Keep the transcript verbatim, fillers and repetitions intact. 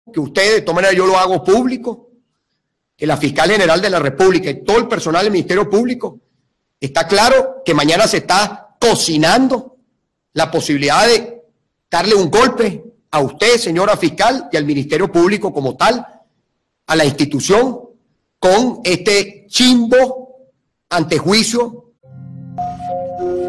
que ustedes, de todas maneras yo lo hago público, que la fiscal general de la República y todo el personal del Ministerio Público, está claro que mañana se está cocinando la posibilidad de darle un golpe a usted, señora fiscal, y al Ministerio Público como tal, a la institución, con este chimbo antejuicio